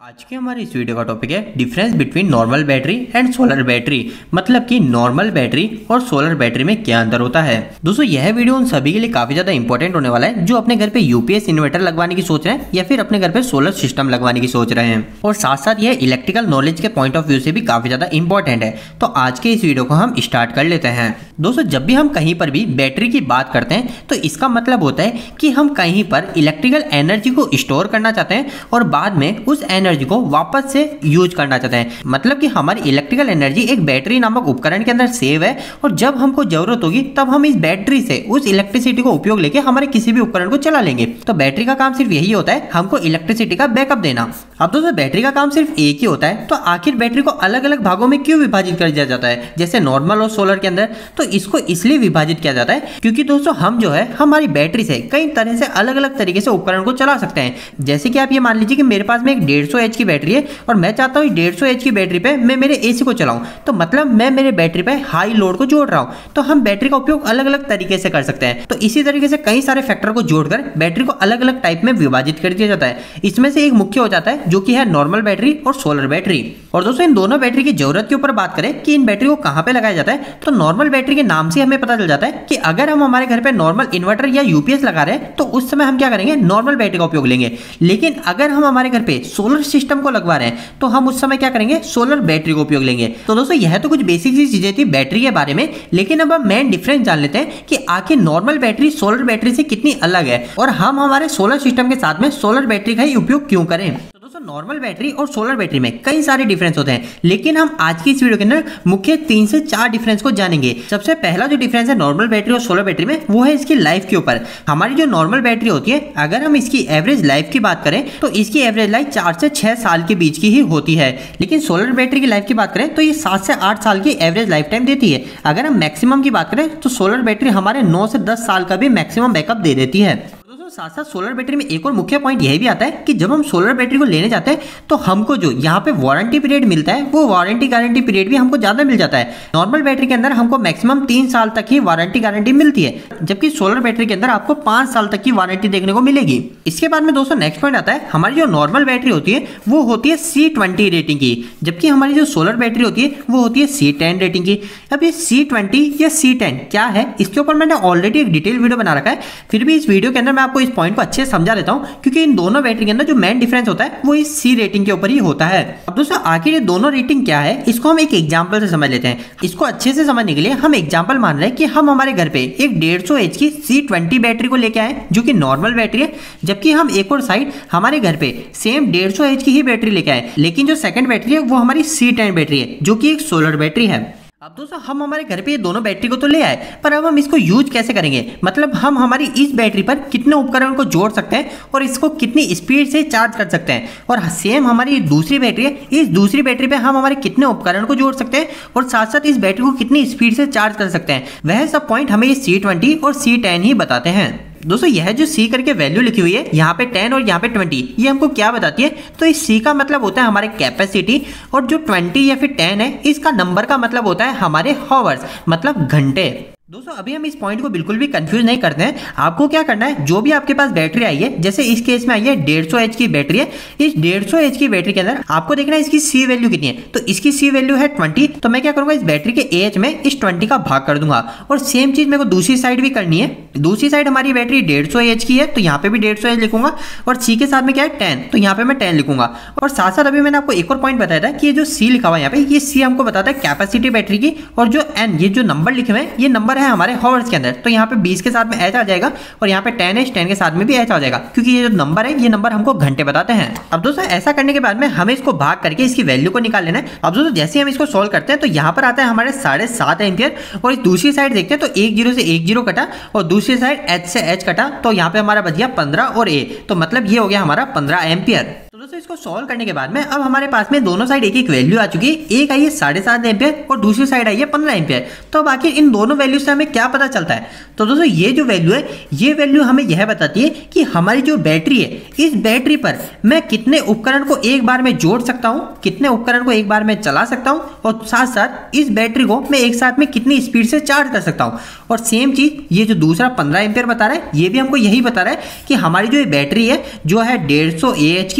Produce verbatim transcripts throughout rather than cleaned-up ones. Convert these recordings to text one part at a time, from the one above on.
आज के हमारे इस वीडियो का टॉपिक है difference between normal battery and solar battery. मतलब कि नॉर्मल बैटरी और सोलर बैटरी में क्या अंतर होता है। दोस्तों यह वीडियो उन सभी के लिए काफी ज्यादा इंपॉर्टेंट होने वाला है जो अपने घर पे यूपीएस इन्वर्टर लगवाने की सोच रहे हैं या फिर अपने घर पे सोलर सिस्टम लगवाने की सोच रहे हैं, और साथ साथ यह इलेक्ट्रिकल नॉलेज के पॉइंट ऑफ व्यू से भी काफी ज्यादा इंपॉर्टेंट है। तो आज के इस वीडियो को हम स्टार्ट कर लेते हैं। दोस्तों जब भी हम कहीं पर भी बैटरी की बात करते हैं तो इसका मतलब होता है कि हम कहीं पर इलेक्ट्रिकल एनर्जी को स्टोर करना चाहते हैं और बाद में उस एनर्जी को वापस से यूज करना चाहते हैं। मतलब कि हमारी इलेक्ट्रिकल एनर्जी एक बैटरी नामक उपकरण के अंदर सेव है और जब हमको जरूरत होगी तब हम इस बैटरी से उस इलेक्ट्रिसिटी को उपयोग लेके हमारे किसी भी उपकरण को चला लेंगे। तो बैटरी का काम सिर्फ यही होता है, हमको इलेक्ट्रिसिटी का बैकअप देना। अब दोस्तों बैटरी का काम सिर्फ एक ही होता है, तो आखिर बैटरी को अलग अलग भागों में क्यों विभाजित कर दिया जाता है जैसे नॉर्मल और सोलर के अंदर? तो इसको इसलिए विभाजित किया जाता है क्योंकि दोस्तों हम जो है हमारी बैटरी से कई तरह से अलग अलग तरीके से उपकरण को चला सकते हैं। जैसे कि आप ये मान लीजिए कि मेरे पास में एक डेढ़ सौ एच की बैटरी है और मैं चाहता हूँ डेढ़ सौ एच की बैटरी पे मैं मेरे एसी को चलाऊं, तो मतलब मैं मेरे बैटरी पे हाई लोड को जोड़ रहा हूं। तो हम बैटरी का उपयोग अलग अलग तरीके से कर सकते हैं। तो इसी तरीके से कई सारे फैक्टर को जोड़कर बैटरी को अलग अलग टाइप में विभाजित कर दिया जाता है। इसमें से एक मुख्य हो जाता है जो कि है नॉर्मल बैटरी और सोलर बैटरी। और दोस्तों इन दोनों बैटरी की जरूरत के ऊपर बात करें कि इन बैटरी को कहां पे लगाया जाता है, तो नॉर्मल बैटरी के नाम से हमें पता चल जाता है कि अगर हम हमारे घर पे नॉर्मल इन्वर्टर या यूपीएस लगा रहे हैं तो उस समय हम क्या करेंगे, नॉर्मल बैटरी का उपयोग लेंगे। लेकिन अगर हम हमारे घर पे सोलर सिस्टम को लगवा रहे हैं तो हम उस समय क्या करेंगे, सोलर बैटरी का उपयोग लेंगे। तो दोस्तों यह तो कुछ बेसिक सी चीजें थी बैटरी के बारे में, लेकिन अब हम मेन डिफरेंस जान लेते हैं कि आखिर नॉर्मल बैटरी सोलर बैटरी से कितनी अलग है और हम हमारे सोलर सिस्टम के साथ में सोलर बैटरी का ही उपयोग क्यों करें। नॉर्मल बैटरी और सोलर बैटरी में कई सारे डिफरेंस होते हैं, लेकिन हम आज की इस वीडियो के अंदर मुख्य तीन से चार डिफरेंस को जानेंगे। सबसे पहला जो डिफरेंस है नॉर्मल बैटरी और सोलर बैटरी में वो है इसकी लाइफ के ऊपर। हमारी जो नॉर्मल बैटरी होती है अगर हम इसकी एवरेज लाइफ की बात करें तो इसकी एवरेज लाइफ चार से छह साल के बीच की ही होती है, लेकिन सोलर बैटरी की लाइफ की बात करें तो ये सात से आठ साल की एवरेज लाइफ टाइम देती है। अगर हम मैक्सिमम की बात करें तो सोलर बैटरी हमारे नौ से दस साल का भी मैक्सिमम बैकअप दे देती है। साथ साथ सोलर बैटरी में एक और मुख्य पॉइंट यह भी आता है कि जब हम सोलर बैटरी को लेने जाते हैं तो हमको जो यहाँ पे वारंटी पीरियड मिलता है वो वारंटी गारंटी पीरियड भी हमको ज्यादा मिल जाता है। नॉर्मल बैटरी के अंदर हमको मैक्सिमम तीन साल तक ही वारंटी गारंटी मिलती है, जबकि सोलर बैटरी के अंदर आपको पांच साल तक की वारंटी देखने को मिलेगी। इसके बाद में दोस्तों नेक्स्ट पॉइंट आता है, हमारी जो नॉर्मल बैटरी होती है वो होती है सी ट्वेंटी रेटिंग की, जबकि हमारी जो सोलर बैटरी होती है वो होती है सी टेन रेटिंग की। अब ये सी ट्वेंटी या सी टेन क्या है, इसके ऊपर मैंने ऑलरेडी एक डिटेल वीडियो बना रखा है, फिर भी इस वीडियो के अंदर मैं आपको इस पॉइंट को अच्छे समझा देता हूं क्योंकि इन दोनों बैटरी के अंदर जो मेन डिफरेंस होता है वो इस सी रेटिंग के ऊपर ही होता है। अब दोस्तों आखिर ये दोनों रेटिंग क्या है इसको हम एक एग्जांपल से समझ लेते हैं। इसको अच्छे से समझने के लिए हम एग्जांपल मान रहे हैं कि हम हमारे घर पे एक डेढ़ सौ एच की सी ट्वेंटी बैटरी को लेके आए जो कि नॉर्मल बैटरी है, जबकि हम एक और साइड हमारे घर पे सेम डेढ़ सौ एच की ही बैटरी लेके आए, लेकिन जो सेकंड बैटरी है वो हमारी सी टेन बैटरी है जो कि एक सोलर बैटरी है। अब दोस्तों हम हमारे घर पे ये दोनों बैटरी को तो ले आए, पर अब हम इसको यूज कैसे करेंगे, मतलब हम हमारी इस बैटरी पर कितने उपकरण को जोड़ सकते हैं और इसको कितनी स्पीड से चार्ज कर सकते हैं, और सेम हमारी दूसरी बैटरी है, इस दूसरी बैटरी पे हम हमारे कितने उपकरण को जोड़ सकते हैं और साथ साथ इस बैटरी को कितनी स्पीड से चार्ज कर सकते हैं। वह सब पॉइंट हमें ये सी ट्वेंटी और सी टेन ही बताते हैं। दोस्तों यह जो C करके वैल्यू लिखी हुई है यहाँ पे टेन और यहाँ पे ट्वेंटी, ये हमको क्या बताती है, तो इस C का मतलब होता है हमारे कैपेसिटी और जो ट्वेंटी या फिर टेन है इसका नंबर का मतलब होता है हमारे हॉवर्स मतलब घंटे। दोस्तों अभी हम इस पॉइंट को बिल्कुल भी कंफ्यूज नहीं करते हैं। आपको क्या करना है, जो भी आपके पास बैटरी आई है, जैसे इस केस में आई है डेढ़ सौ एच की बैटरी है, इस डेढ़ सौ एच की बैटरी के अंदर आपको देखना है इसकी सी वैल्यू कितनी है। तो इसकी सी वैल्यू है ट्वेंटी, तो मैं क्या करूंगा इस बैटरी के एच में इस ट्वेंटी का भाग कर दूंगा। और सेम चीज मेरे को दूसरी साइड भी करनी है। दूसरी साइड हमारी बैटरी डेढ़ सौ एच की है तो यहाँ पे भी डेढ़ सौ एच लिखूंगा और सी के साथ में क्या है टेन, तो यहाँ पे मैं टेन लिखूंगा। और साथ साथ अभी मैंने आपको एक और पॉइंट बताया था कि ये जो सी लिखा हुआ है यहाँ पे, ये सी हमको बताता है कैपेसिटी बैटरी की, और जो एन ये जो नंबर लिखे हुए हैं ये नंबर है हमारे हॉवर्स के अंदर। तो यहाँ पे बीस के साथ में एच आ जाएगा और यहाँ पे टेन है, टेन के साथ में भी एच आ जाएगा, क्योंकि ये जो नंबर है ये नंबर हमको घंटे बताते हैं। अब दोस्तों ऐसा करने के बाद में हमें इसको भाग करके इसकी वैल्यू को निकाल लेना है। अब दोस्तों जैसे हम इसको सोल्व करते हैं तो यहाँ पर आता है हमारे साढ़े सात एम्पियर, और इस दूसरी साइड देखते हैं तो एक जीरो से एक जीरो कटा और दूसरी साइड एच से एच कटा, तो यहाँ पे हमारा बच गया पंद्रह और ए, तो मतलब ये हो गया हमारा पंद्रह एम्पियर। तो दोस्तों इसको सॉल्व करने के बाद में अब हमारे पास में दोनों साइड एक एक वैल्यू आ चुकी है, एक आई है साढ़े सात एम्पियर और दूसरी साइड आई है पंद्रह एम्पियर। तो अब आखिर इन दोनों वैल्यू से हमें क्या पता चलता है, तो दोस्तों ये जो वैल्यू है ये वैल्यू हमें यह बताती है कि हमारी जो बैटरी है इस बैटरी पर मैं कितने उपकरण को एक बार में जोड़ सकता हूं, कितने उपकरण को एक बार में चला सकता हूं, और साथ साथ इस बैटरी को मैं एक साथ में कितनी स्पीड से चार्ज कर सकता हूं। और सेम चीज ये जो दूसरा पंद्रह एम्पियर बता रहा है ये भी हमको यही बता रहा है कि हमारी जो ये बैटरी है जो है डेढ़ सौ ए एच की और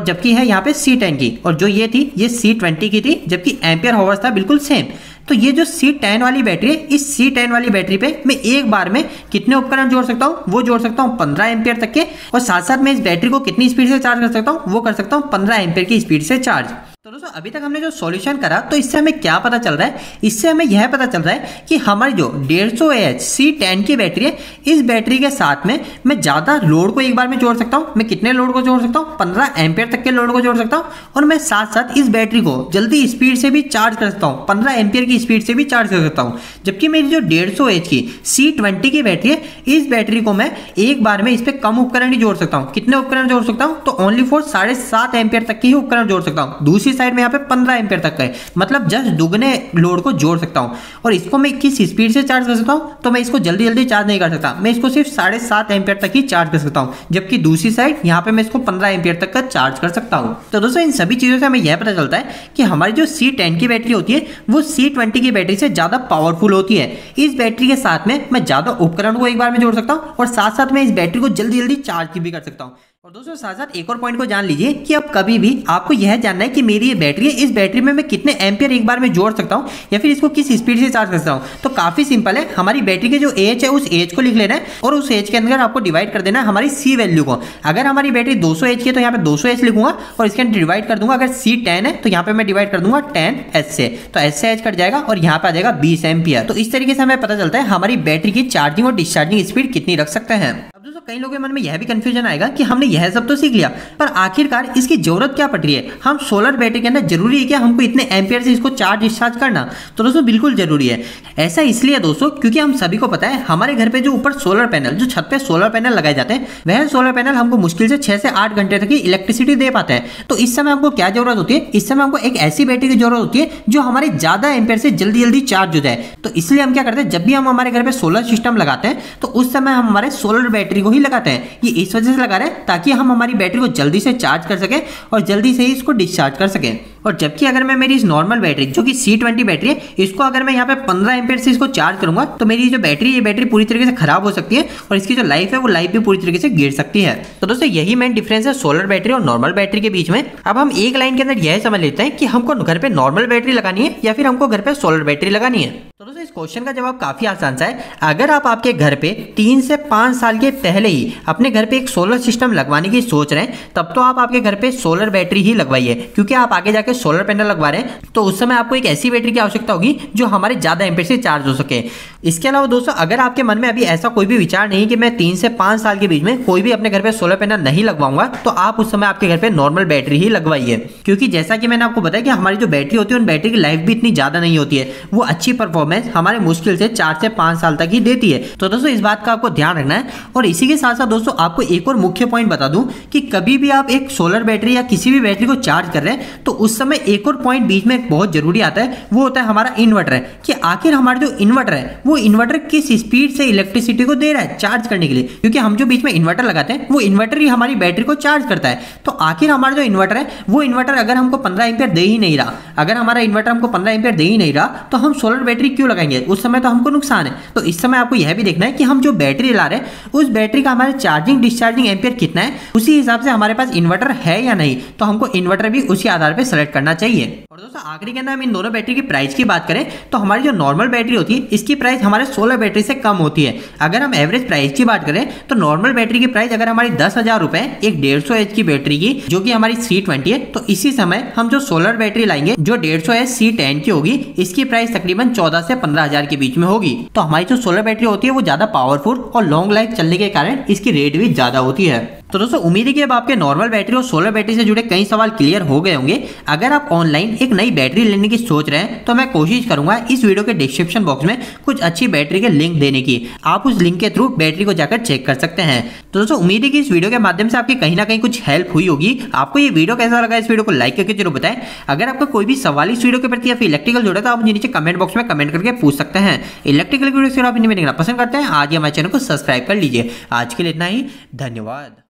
और जबकि है यहाँ पे सी टेन की, और जो ये थी ये सी ट्वेंटी की थी, जबकि एम्पियर हावर्स था बिल्कुल सेम। तो ये जो सी टेन वाली बैटरी है, इस सी टेन वाली बैटरी पे मैं एक बार में कितने उपकरण जोड़ सकता हूँ, वो जोड़ सकता हूँ पंद्रह एम्पियर तक के, और साथ साथ मैं इस बैटरी को कितनी स्पीड से चार्ज कर सकता हूँ, वो कर सकता हूँ पंद्रह एम्पियर की स्पीड से चार्ज। तो दोस्तों अभी तक हमने जो सॉल्यूशन करा, तो इससे हमें क्या पता चल रहा है, इससे हमें यह पता चल रहा है कि हमारी जो डेढ़ सौ ए एच सी टेन की बैटरी है, इस बैटरी के साथ में मैं ज्यादा लोड को एक बार में जोड़ सकता हूँ। मैं कितने लोड को जोड़ सकता हूँ, पंद्रह एम्पियर तक के लोड को जोड़ सकता हूँ, और मैं साथ साथ इस बैटरी को जल्दी स्पीड से भी चार्ज कर सकता हूँ, पंद्रह एम्पियर की स्पीड से भी चार्ज कर सकता हूँ। जबकि मेरी जो डेढ़ सौ एच की सी ट्वेंटी की बैटरी है, इस बैटरी को मैं एक बार में इस पे कम उपकरण ही जोड़ सकता हूँ। कितने उपकरण जोड़ सकता हूँ, तो ओनली फॉर साढ़े सात एम्पियर तक के ही उपकरण जोड़ सकता हूँ। दूसरी साइड में यहाँ पे पंद्रह एम्पियर तक का है, मतलब जस्ट दुगने लोड को जोड़ सकता हूं। और इसको मैं किस स्पीड से चार्ज कर सकता हूं, तो मैं इसको जल्दी जल्दी चार्ज नहीं कर सकता, मैं इसको सिर्फ साढ़े सात एम्पियर तक ही चार्ज कर सकता हूं। जबकि दूसरी साइड यहाँ पे मैं इसको पंद्रह एम्पियर तक का चार्ज कर सकता हूं। तो दोस्तों इन सभी चीजों से हमें यह पता चलता है कि हमारी जो सी टेन की बैटरी होती है, वो सी ट्वेंटी की बैटरी से ज्यादा पावरफुल होती है। इस बैटरी के साथ में मैं ज्यादा उपकरण को एक बार में जोड़ सकता हूँ, और साथ साथ मैं इस बैटरी को जल्दी जल्दी चार्ज भी कर सकता हूँ। और दोस्तों साथ साथ एक और पॉइंट को जान लीजिए कि अब कभी भी आपको यह जानना है कि मेरी ये बैटरी है, इस बैटरी में मैं कितने एम्पियर एक बार में जोड़ सकता हूं, या फिर इसको किस स्पीड से चार्ज कर सकता हूं। तो काफी सिंपल है, हमारी बैटरी के जो एज है उस एज को लिख लेना है, और उस एज के अंदर आपको डिवाइड कर देना है हमारी सी वैल्यू को। अगर हमारी बैटरी दो सौ एच की है तो यहाँ पे दो सौ एच लिखूंगा, और इसके अंदर डिवाइड कर दूंगा। अगर सी टेन है तो यहाँ पे मैं डिवाइड कर दूंगा टेन एच से, तो एच से एच कट जाएगा और यहाँ पे आ जाएगा बीस एम्पियर। तो इस तरीके से हमें पता चलता है हमारी बैटरी की चार्जिंग और डिस्चार्जिंग स्पीड कितनी रख सकते हैं। अब दोस्तों कई लोगों के मन में यह भी कंफ्यूजन आएगा कि हमने यह सब तो सीख लिया, पर आखिरकार इसकी जरूरत क्या पड़ रही है। हम सोलर बैटरी के अंदर जरूरी है क्या हमको इतने एम्पियर से इसको चार्ज डिस्चार्ज करना, तो दोस्तों बिल्कुल जरूरी है। ऐसा इसलिए दोस्तों क्योंकि हम सभी को पता है हमारे घर पे जो ऊपर सोलर पैनल, जो छत पे सोलर पैनल लगाए जाते हैं, वह सोलर पैनल हमको मुश्किल से छह से आठ घंटे तक की इलेक्ट्रिसिटी दे पाते हैं। तो इस समय हमको क्या जरूरत होती है, इस समय हमको एक ऐसी बैटरी की जरूरत होती है जो हमारे ज्यादा एम्पियर से जल्दी जल्दी चार्ज हो जाए। तो इसलिए हम क्या करते हैं, जब भी हम हमारे घर पे सोलर सिस्टम लगाते हैं तो उस समय हम हमारे सोलर बैटरी को ही लगाते हैं। ये इस वजह से लगा रहे हैं ताकि हम हमारी बैटरी को जल्दी से चार्ज कर सके और जल्दी से ही इसको डिस्चार्ज कर सके। और जबकि अगर मैं मेरी इस नॉर्मल बैटरी जो कि सी ट्वेंटी बैटरी है, इसको अगर मैं यहाँ पे पंद्रह एम्पियर से इसको चार्ज करूंगा तो मेरी जो बैटरी ये बैटरी पूरी तरीके से खराब हो सकती है, और इसकी जो लाइफ है वो लाइफ भी पूरी तरीके से गिर सकती है। तो दोस्तों यही मेन डिफरेंस है सोलर बैटरी और नॉर्मल बैटरी के बीच में। अब हम एक लाइन के अंदर यह समझ लेते हैं कि हमको घर पे नॉर्मल बैटरी लगानी है या फिर हमको घर पे सोलर बैटरी लगानी है। तो दोस्तों इस क्वेश्चन का जवाब काफी आसान सा है। अगर आप आपके घर पे तीन से पांच साल के पहले ही अपने घर पे एक सोलर सिस्टम लगवाने की सोच रहे हैं, तब तो आप आपके घर पे सोलर बैटरी ही लगवाइए, क्योंकि आप आगे जाके सोलर पैनल लगवा रहे हैं तो उस समय आपको एक ऐसी बैटरी की आवश्यकता होगी जो हमारे ज्यादा एम्पियर से चार्ज हो सके। इसके अलावा दोस्तों अगर आपके मन में अभी ऐसा कोई भी विचार नहीं कि मैं तीन से पांच साल के बीच में कोई भी अपने घर पे सोलर पैनल नहीं लगवाऊंगा, तो आप उस समय आपके घर पे नॉर्मल बैटरी ही लगवाइए। क्योंकि जैसा कि मैंने आपको बताया कि हमारी जो बैटरी होती है उन बैटरी की लाइफ भी इतनी ज्यादा नहीं होती है, वो अच्छी परफॉर्मेंस हमारे मुश्किल से चार से पांच साल तक ही देती है। तो दोस्तों इस बात का आपको ध्यान रखना है। और इसी के साथ साथ दोस्तों आपको एक और मुख्य पॉइंट बता दूं कि कभी भी आप एक सोलर बैटरी या किसी भी बैटरी को चार्ज कर रहे हैं तो उस समय एक और पॉइंट बीच में बहुत जरूरी आता है, वो होता है हमारा इन्वर्टर है। कि आखिर हमारा जो इन्वर्टर है वो इन्वर्टर किस स्पीड से इलेक्ट्रिसिटी को दे रहा है चार्ज करने के लिए, क्योंकि हम जो बीच में इन्वर्टर लगाते हैं वो इन्वर्टर ही हमारी बैटरी को चार्ज करता है। तो आखिर हमारा जो इन्वर्टर है वो इन्वर्टर अगर हमको पंद्रह एम्पियर दे ही नहीं रहा, अगर हमारा इन्वर्टर हमको पंद्रह एम्पियर दे ही नहीं रहा तो हम सोलर बैटरी क्यों लगाएंगे, उस समय तो हमको नुकसान है। तो इस समय आपको यह भी देखना है कि हम जो बैटरी ला रहे हैं उस बैटरी का हमारे चार्जिंग डिस्चार्जिंग एम्पियर कितना है, उसी हिसाब से हमारे पास इन्वर्टर है या नहीं, तो हमको इन्वर्टर भी उसी आधार पर सेलेक्ट करना चाहिए। और दोस्तों आखिरी के अंदर हम इन दोनों बैटरी की प्राइस की बात करें तो हमारी जो नॉर्मल बैटरी होती है इसकी प्राइस हमारे सोलर बैटरी से कम होती है। अगर हम एवरेज प्राइस की बात करें तो नॉर्मल बैटरी की प्राइस अगर हमारी दस हजार रुपए एक डेढ़ सौ एच की बैटरी की जो कि हमारी सी ट्वेंटी है, तो इसी समय हम जो सोलर बैटरी लाएंगे जो डेढ़ सौ एच सी टेन की होगी, इसकी प्राइस तकरीबन चौदह से पंद्रह हजार के बीच में होगी। तो हमारी जो सोलर बैटरी होती है वो ज्यादा पावरफुल और लॉन्ग लाइफ चलने के कारण इसकी रेट भी ज्यादा होती है। तो दोस्तों उम्मीद है कि अब आपके नॉर्मल बैटरी और सोलर बैटरी से जुड़े कई सवाल क्लियर हो गए होंगे। अगर आप ऑनलाइन एक नई बैटरी लेने की सोच रहे हैं तो मैं कोशिश करूंगा इस वीडियो के डिस्क्रिप्शन बॉक्स में कुछ अच्छी बैटरी के लिंक देने की, आप उस लिंक के थ्रू बैटरी को जाकर चेक कर सकते हैं। तो दोस्तों उम्मीद है कि इस वीडियो के माध्यम से आपकी कहीं ना कहीं कुछ हेल्प हुई होगी। आपको ये वीडियो कैसा लगा, इस वीडियो को लाइक करके जरूर बताएं। अगर आपका कोई भी सवाल इस वीडियो के प्रति या फिर इलेक्ट्रिकल जुड़ा तो आप मुझे नीचे कमेंट बॉक्स में कमेंट करके पूछ सकते हैं। इलेक्ट्रिकल वीडियो आप देखना पसंद करते हैं आज हमारे चैनल को सब्सक्राइब कर लीजिए। आज के लिए इतना ही, धन्यवाद।